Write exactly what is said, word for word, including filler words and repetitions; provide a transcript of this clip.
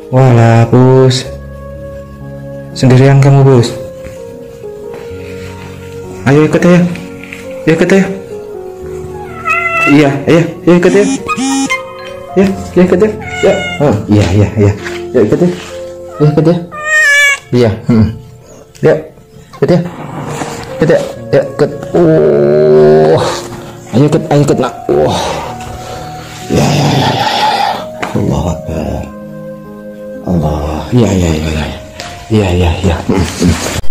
Walah, Bos. Sendirian kamu, Bos. Ayo ikut ya. Ya ikut ya. Iya, ayo, ya ikut ya. Ya, ya ikut ya. Ya. Oh, iya, iya, iya. Ya ikut ya. Ya ikut ya. Iya, hmm. Ya, ikut ya. Ikut ya. Ya, ikut. Oh. Ayo ikut, ayo ikut nak. Oh. Ya, ya, ya, ya, ya. Allah Akbar. Allah. Ya, ya, ya, ya. Ya, ya, ya. Hmm.